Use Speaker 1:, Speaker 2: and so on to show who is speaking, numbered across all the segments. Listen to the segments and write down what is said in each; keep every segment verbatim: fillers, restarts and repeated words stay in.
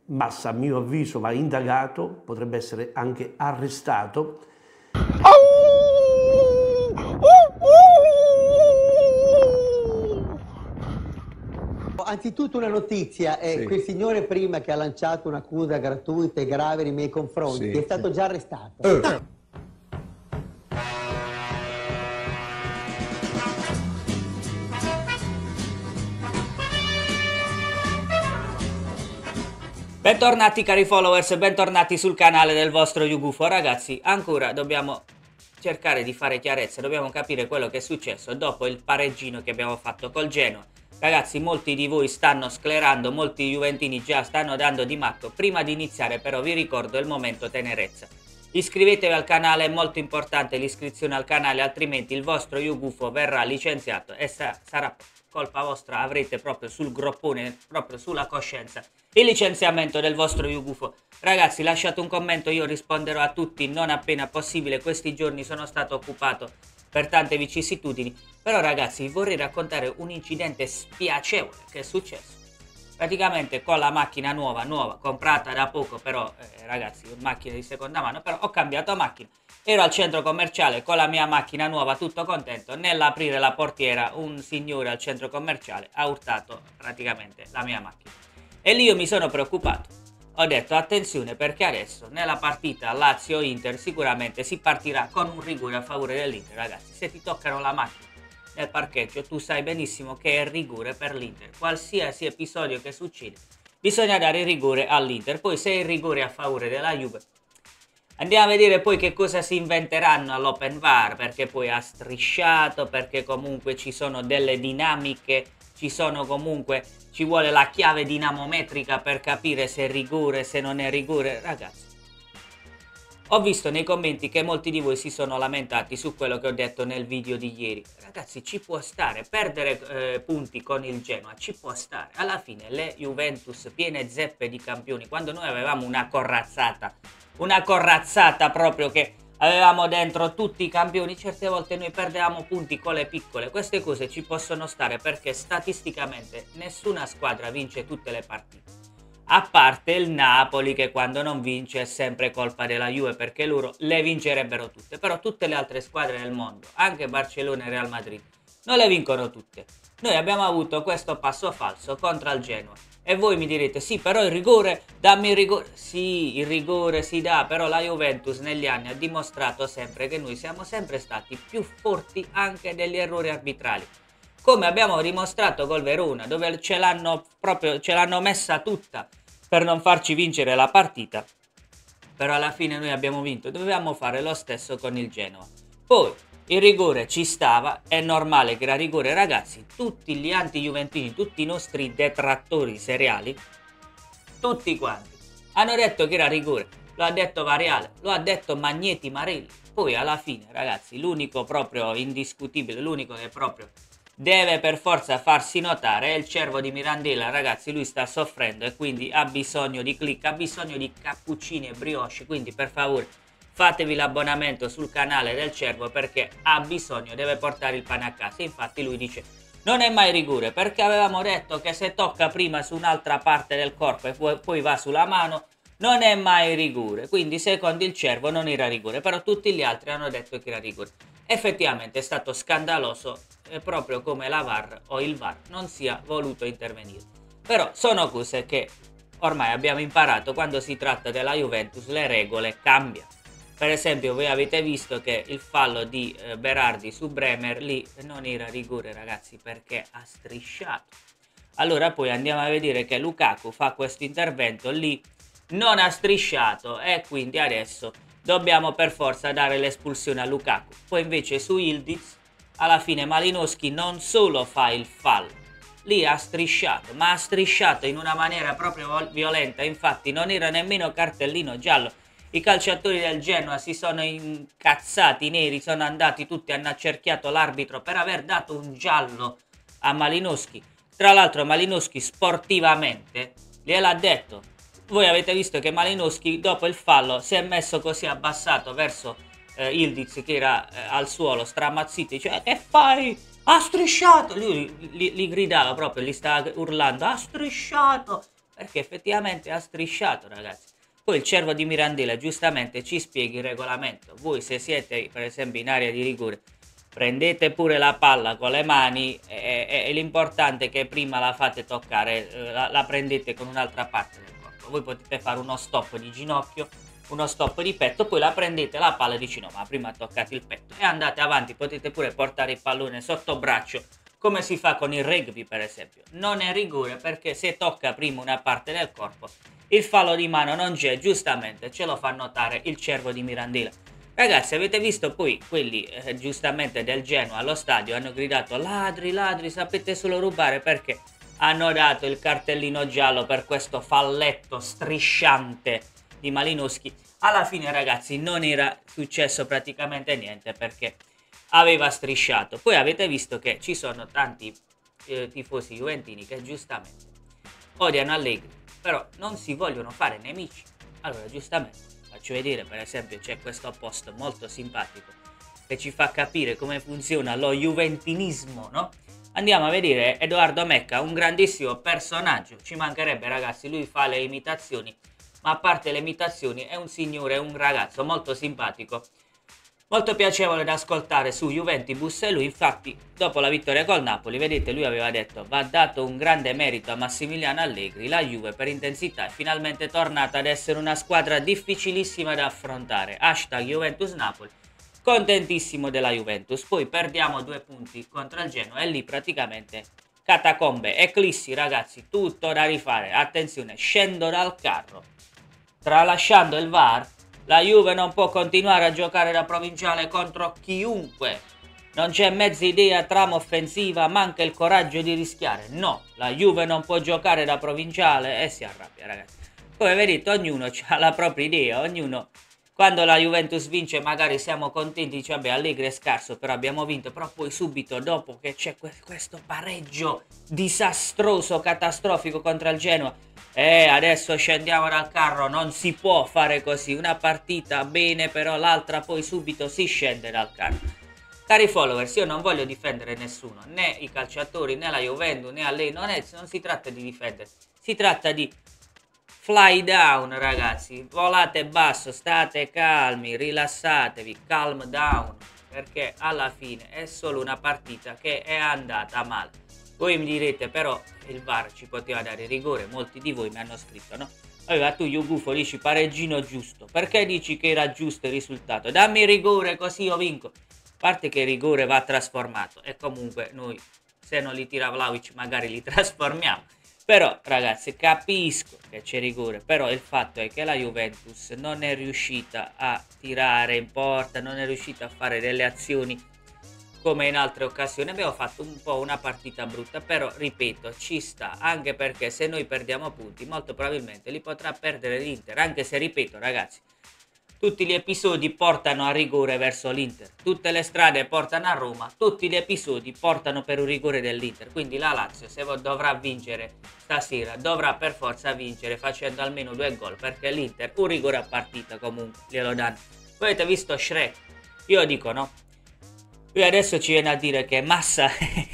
Speaker 1: Massa a mio avviso va indagato, potrebbe essere anche arrestato.
Speaker 2: Anzitutto una notizia, eh,
Speaker 3: Sì.
Speaker 2: quel signore prima che ha lanciato un'accusa gratuita e grave nei miei confronti
Speaker 3: Sì.
Speaker 2: è stato già arrestato.
Speaker 3: Eh.
Speaker 4: Bentornati cari followers, bentornati sul canale del vostro YouGufo. Ragazzi, ancora dobbiamo cercare di fare chiarezza, dobbiamo capire quello che è successo dopo il pareggino che abbiamo fatto col Genoa. Ragazzi, molti di voi stanno sclerando, molti juventini già stanno dando di matto. Prima di iniziare però vi ricordo il momento tenerezza. Iscrivetevi al canale, è molto importante l'iscrizione al canale, altrimenti il vostro YouGufo verrà licenziato e sa sarà colpa vostra, avrete proprio sul groppone, proprio sulla coscienza, il licenziamento del vostro YouGufo. Ragazzi, lasciate un commento, io risponderò a tutti non appena possibile. Questi giorni sono stato occupato per tante vicissitudini, però ragazzi vi vorrei raccontare un incidente spiacevole che è successo. Praticamente con la macchina nuova, nuova, comprata da poco, però eh, ragazzi, macchina di seconda mano, però ho cambiato macchina. Ero al centro commerciale con la mia macchina nuova, tutto contento. Nell'aprire la portiera, un signore al centro commerciale ha urtato praticamente la mia macchina. E lì io mi sono preoccupato. Ho detto attenzione, perché adesso nella partita Lazio-Inter sicuramente si partirà con un rigore a favore dell'Inter. Ragazzi, se ti toccano la macchina nel parcheggio, tu sai benissimo che è rigore per l'Inter. Qualsiasi episodio che succede, bisogna dare rigore all'Inter. Poi se è il rigore a favore della Juve, andiamo a vedere poi che cosa si inventeranno all'Open V A R, perché poi ha strisciato, perché comunque ci sono delle dinamiche, ci sono comunque, ci vuole la chiave dinamometrica per capire se è rigore, se non è rigore. Ragazzi, ho visto nei commenti che molti di voi si sono lamentati su quello che ho detto nel video di ieri. Ragazzi, ci può stare, perdere eh, punti con il Genoa, ci può stare. Alla fine le Juventus piene zeppe di campioni, quando noi avevamo una corazzata, una corazzata proprio che avevamo dentro tutti i campioni, certe volte noi perdevamo punti con le piccole. Queste cose ci possono stare perché statisticamente nessuna squadra vince tutte le partite. A parte il Napoli, che quando non vince è sempre colpa della Juve, perché loro le vincerebbero tutte. Però tutte le altre squadre del mondo, anche Barcellona e Real Madrid, non le vincono tutte. Noi abbiamo avuto questo passo falso contro il Genoa. E voi mi direte, sì, però il rigore, dammi il rigore. Sì, il rigore si dà, però la Juventus negli anni ha dimostrato sempre che noi siamo sempre stati più forti anche degli errori arbitrali. Come abbiamo dimostrato col Verona, dove ce l'hanno proprio, ce l'hanno messa tutta per non farci vincere la partita. Però alla fine noi abbiamo vinto, dovevamo fare lo stesso con il Genoa. Poi il rigore ci stava, è normale che era rigore. Ragazzi, tutti gli anti-juventini, tutti i nostri detrattori seriali, tutti quanti, hanno detto che era rigore. Lo ha detto Variale, lo ha detto Magneti Marelli. Poi alla fine, ragazzi, l'unico proprio indiscutibile, l'unico che proprio deve per forza farsi notare è il cervo di Mirandela. Ragazzi, lui sta soffrendo e quindi ha bisogno di click, ha bisogno di cappuccini e brioche. Quindi per favore fatevi l'abbonamento sul canale del cervo, perché ha bisogno, deve portare il pane a casa. Infatti lui dice non è mai rigore, perché avevamo detto che se tocca prima su un'altra parte del corpo e poi va sulla mano non è mai rigore. Quindi secondo il cervo non era rigore, però tutti gli altri hanno detto che era rigore. Effettivamente è stato scandaloso, eh, proprio come la V A R o il V A R non sia voluto intervenire. Però sono cose che ormai abbiamo imparato, quando si tratta della Juventus le regole cambiano. Per esempio voi avete visto che il fallo di eh, Berardi su Bremer lì non era rigore, ragazzi, perché ha strisciato. Allora poi andiamo a vedere che Lukaku fa questo intervento lì, non ha strisciato, e quindi adesso dobbiamo per forza dare l'espulsione a Lukaku. Poi invece su Ildiz alla fine Malinowski non solo fa il fallo, lì ha strisciato, ma ha strisciato in una maniera proprio violenta. Infatti non era nemmeno cartellino giallo. I calciatori del Genoa si sono incazzati neri, sono andati tutti, hanno accerchiato l'arbitro per aver dato un giallo a Malinowski. Tra l'altro Malinowski sportivamente gliel'ha detto. Voi avete visto che Malinowski dopo il fallo si è messo così abbassato verso eh, Ildiz, che era eh, al suolo stramazzito, dice che fai? Ha strisciato! Lui gli, gli gridava proprio, gli stava urlando, ha strisciato! perché effettivamente ha strisciato, ragazzi. Poi il Cervo di Mirandela giustamente ci spiega il regolamento. Voi se siete per esempio in area di rigore, prendete pure la palla con le mani e, e, e l'importante è che prima la fate toccare, la, la prendete con un'altra parte del corpo. Voi potete fare uno stop di ginocchio, uno stop di petto, poi la prendete la palla e dici no, ma prima toccate il petto e andate avanti. Potete pure portare il pallone sotto braccio, come si fa con il rugby per esempio. Non è rigore perché se tocca prima una parte del corpo, il fallo di mano non c'è, giustamente ce lo fa notare il Cervo di Mirandela. Ragazzi, avete visto poi quelli eh, giustamente del Genoa allo stadio hanno gridato ladri, ladri, sapete solo rubare, perché hanno dato il cartellino giallo per questo falletto strisciante di Malinowski. Alla fine, ragazzi, non era successo praticamente niente perché aveva strisciato. Poi avete visto che ci sono tanti eh, tifosi juventini che giustamente odiano Allegri, però non si vogliono fare nemici. Allora, giustamente, faccio vedere, per esempio, c'è questo post molto simpatico che ci fa capire come funziona lo juventinismo, no? Andiamo a vedere Edoardo Mecca, un grandissimo personaggio, ci mancherebbe, ragazzi, lui fa le imitazioni, ma a parte le imitazioni è un signore, un ragazzo molto simpatico, molto piacevole da ascoltare su Juventibus. E lui infatti dopo la vittoria col Napoli, vedete, lui aveva detto va dato un grande merito a Massimiliano Allegri, la Juve per intensità è finalmente tornata ad essere una squadra difficilissima da affrontare, hashtag Juventus Napoli, contentissimo della Juventus. Poi perdiamo due punti contro il Genoa e lì praticamente catacombe, eclissi, ragazzi, tutto da rifare. Attenzione, scendo dal carro, tralasciando il V A R. La Juve non può continuare a giocare da provinciale contro chiunque. Non c'è mezza idea, trama offensiva, manca il coraggio di rischiare. No, la Juve non può giocare da provinciale e si arrabbia, ragazzi. Come vedete, ognuno ha la propria idea, ognuno... Quando la Juventus vince magari siamo contenti, dice vabbè Allegri è scarso, però abbiamo vinto, però poi subito dopo che c'è questo pareggio disastroso, catastrofico contro il Genoa, e adesso scendiamo dal carro, non si può fare così, una partita bene però l'altra poi subito si scende dal carro. Cari followers, io non voglio difendere nessuno, né i calciatori, né la Juventus, né a lei, non, è, non si tratta di difendere, si tratta di fly down, ragazzi, volate basso, state calmi, rilassatevi, calm down, perché alla fine è solo una partita che è andata male. Voi mi direte però il V A R ci poteva dare rigore, molti di voi mi hanno scritto, no? Allora tu Yugufo dici pareggino giusto, perché dici che era giusto il risultato? Dammi rigore così io vinco. A parte che il rigore va trasformato e comunque noi se non li tira Vlahovic magari li trasformiamo. Però ragazzi capisco che c'è rigore, però il fatto è che la Juventus non è riuscita a tirare in porta, non è riuscita a fare delle azioni come in altre occasioni. Abbiamo fatto un po' una partita brutta, però ripeto ci sta, anche perché se noi perdiamo punti molto probabilmente li potrà perdere l'Inter, anche se ripeto ragazzi, tutti gli episodi portano a rigore verso l'Inter, tutte le strade portano a Roma, tutti gli episodi portano per un rigore dell'Inter, quindi la Lazio se dovrà vincere stasera dovrà per forza vincere facendo almeno due gol, perché l'Inter un rigore a partita comunque glielo danno. Voi avete visto Shrek? Io dico no, lui adesso ci viene a dire che Massa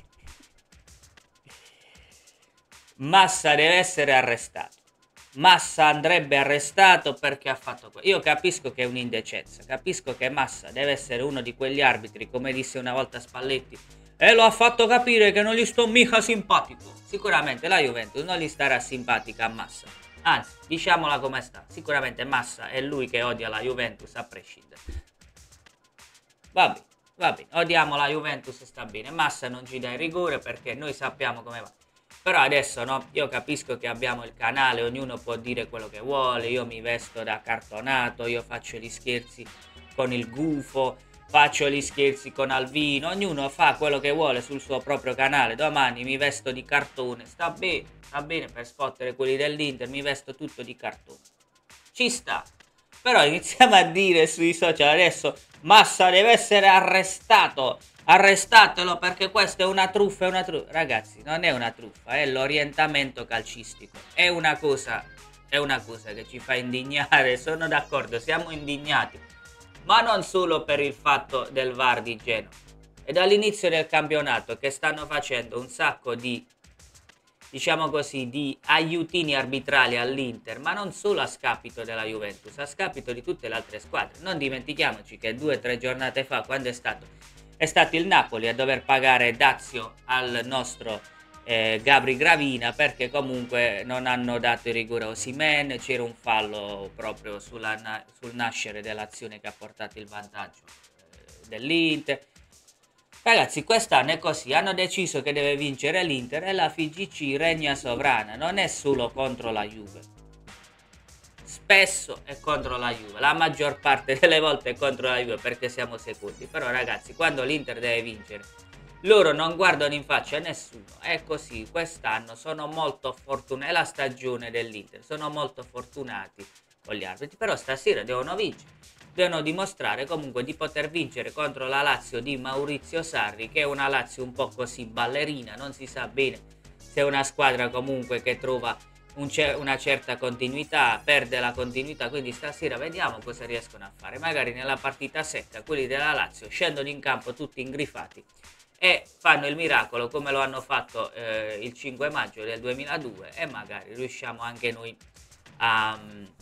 Speaker 4: Massa deve essere arrestato. Massa andrebbe arrestato perché ha fatto questo. Io capisco che è un'indecenza, capisco che Massa deve essere uno di quegli arbitri, come disse una volta Spalletti, e lo ha fatto capire che non gli sto mica simpatico. Sicuramente la Juventus non gli starà simpatica a Massa, anzi, diciamola come sta, sicuramente Massa è lui che odia la Juventus a prescindere. Va bene, va bene, odiamo la Juventus, sta bene, Massa non ci dà il rigore perché noi sappiamo come va. Però adesso no, io capisco che abbiamo il canale, ognuno può dire quello che vuole, io mi vesto da cartonato, io faccio gli scherzi con il gufo, faccio gli scherzi con Alvino, ognuno fa quello che vuole sul suo proprio canale. Domani mi vesto di cartone, sta bene, sta bene per sfottere quelli dell'Inter, mi vesto tutto di cartone, ci sta. Però iniziamo a dire sui social adesso Massa deve essere arrestato, arrestatelo perché questa è una truffa, è una truffa. Ragazzi, non è una truffa, è l'orientamento calcistico, è una cosa, è una cosa che ci fa indignare, sono d'accordo, siamo indignati, ma non solo per il fatto del V A R di Genova. È dall'inizio del campionato che stanno facendo un sacco di diciamo così, di aiutini arbitrali all'Inter, ma non solo a scapito della Juventus, a scapito di tutte le altre squadre. Non dimentichiamoci che due o tre giornate fa, quando è stato, è stato il Napoli a dover pagare dazio al nostro eh, Gabri Gravina, perché comunque non hanno dato il rigore a Osimhen, c'era un fallo proprio sulla, sul nascere dell'azione che ha portato il vantaggio eh, dell'Inter. Ragazzi, quest'anno è così, hanno deciso che deve vincere l'Inter e la F I G C regna sovrana, non è solo contro la Juve. Spesso è contro la Juve, la maggior parte delle volte è contro la Juve perché siamo secondi. Però ragazzi, quando l'Inter deve vincere, loro non guardano in faccia a nessuno. È così, quest'anno sono molto fortunati, è la stagione dell'Inter, sono molto fortunati con gli arbitri, però stasera devono vincere. Devono dimostrare comunque di poter vincere contro la Lazio di Maurizio Sarri, che è una Lazio un po' così ballerina, non si sa bene se è una squadra comunque che trova un cer- una certa continuità, perde la continuità, quindi stasera vediamo cosa riescono a fare. Magari nella partita secca quelli della Lazio scendono in campo tutti ingrifati e fanno il miracolo come lo hanno fatto eh, il cinque maggio del duemiladue, e magari riusciamo anche noi a...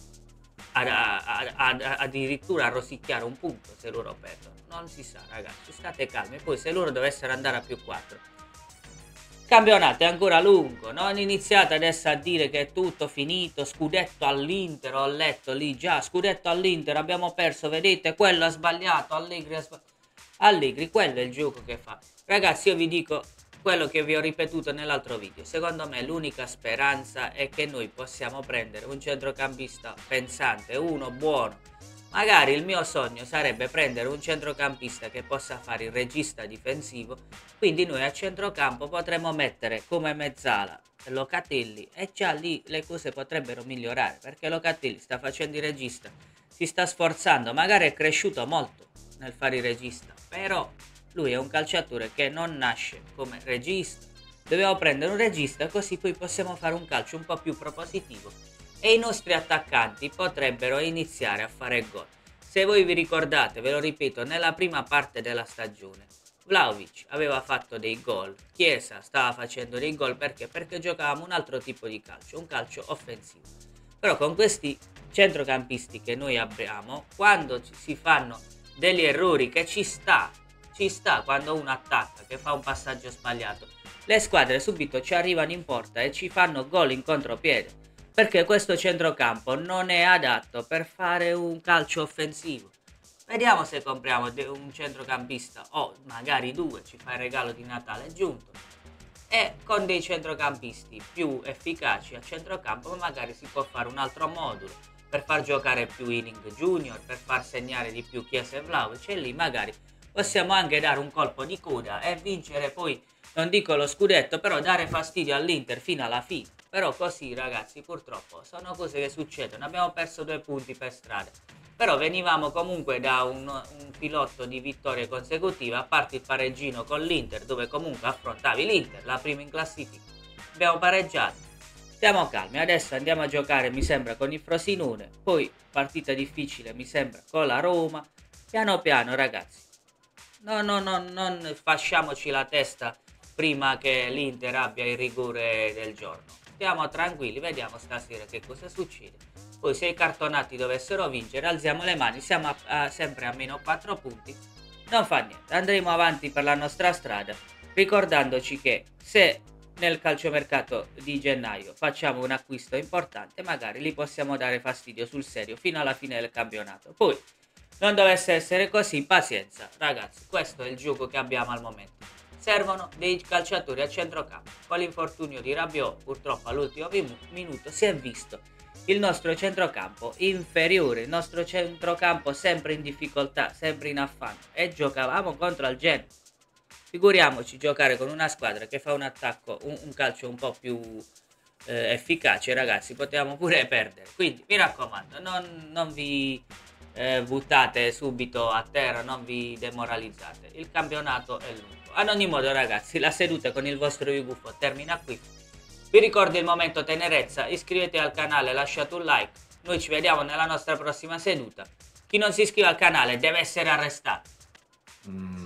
Speaker 4: Ad, ad, ad, addirittura a rosicchiare un punto se loro perdono. Non si sa, ragazzi, state calmi. Poi se loro dovessero andare a più quattro, campionato è ancora lungo, non iniziate adesso a dire che è tutto finito, scudetto all'Inter. Ho letto lì già, scudetto all'Inter, abbiamo perso, vedete, quello ha sbagliato, Allegri ha sbagliato. Allegri, quello è il gioco che fa. Ragazzi, io vi dico quello che vi ho ripetuto nell'altro video. Secondo me l'unica speranza è che noi possiamo prendere un centrocampista pensante, uno buono. Magari il mio sogno sarebbe prendere un centrocampista che possa fare il regista difensivo, quindi noi a centrocampo potremmo mettere come mezzala Locatelli, e già lì le cose potrebbero migliorare, perché Locatelli sta facendo il regista, si sta sforzando, magari è cresciuto molto nel fare il regista, però lui è un calciatore che non nasce come regista. Dobbiamo prendere un regista, così poi possiamo fare un calcio un po' più propositivo e i nostri attaccanti potrebbero iniziare a fare gol. Se voi vi ricordate, ve lo ripeto, nella prima parte della stagione Vlahovic aveva fatto dei gol, Chiesa stava facendo dei gol, perché? Perché giocavamo un altro tipo di calcio, un calcio offensivo. Però con questi centrocampisti che noi abbiamo, quando si fanno degli errori, che ci sta, ci sta quando uno attacca, che fa un passaggio sbagliato, le squadre subito ci arrivano in porta e ci fanno gol in contropiede, perché questo centrocampo non è adatto per fare un calcio offensivo. Vediamo se compriamo un centrocampista o magari due, ci fa il regalo di Natale giunto, e con dei centrocampisti più efficaci a centrocampo magari si può fare un altro modulo per far giocare più Inning Junior, per far segnare di più Chiesa e Vlahovic, e lì magari possiamo anche dare un colpo di coda e vincere poi, non dico lo scudetto, però dare fastidio all'Inter fino alla fine. Però così, ragazzi, purtroppo sono cose che succedono. Abbiamo perso due punti per strada, però venivamo comunque da un, un filotto di vittorie consecutive, a parte il pareggino con l'Inter, dove comunque affrontavi l'Inter, la prima in classifica. Abbiamo pareggiato. Stiamo calmi, adesso andiamo a giocare, mi sembra, con il Frosinone, poi partita difficile, mi sembra, con la Roma. Piano piano, ragazzi. No, no, no, non fasciamoci la testa prima che l'Inter abbia il rigore del giorno. Stiamo tranquilli, vediamo stasera che cosa succede. Poi se i cartonati dovessero vincere, alziamo le mani, siamo a, a, sempre a meno quattro punti. Non fa niente, andremo avanti per la nostra strada, ricordandoci che se nel calciomercato di gennaio facciamo un acquisto importante, magari li possiamo dare fastidio sul serio fino alla fine del campionato. Poi non dovesse essere così, pazienza, ragazzi, questo è il gioco che abbiamo al momento. Servono dei calciatori a centrocampo. Con l'infortunio di Rabiot, purtroppo all'ultimo minuto, si è visto il nostro centrocampo inferiore, il nostro centrocampo sempre in difficoltà, sempre in affanno, e giocavamo contro il Genoa. Figuriamoci giocare con una squadra che fa un attacco, un, un calcio un po' più eh, efficace, ragazzi, potevamo pure perdere. Quindi mi raccomando, non, non vi eh, buttate subito a terra, non vi demoralizzate, il campionato è lungo. Ad ogni modo, ragazzi, la seduta con il vostro Yuguffo termina qui. Vi ricordo il momento tenerezza, iscrivetevi al canale, lasciate un like, noi ci vediamo nella nostra prossima seduta. Chi non si iscrive al canale deve essere arrestato. Mm.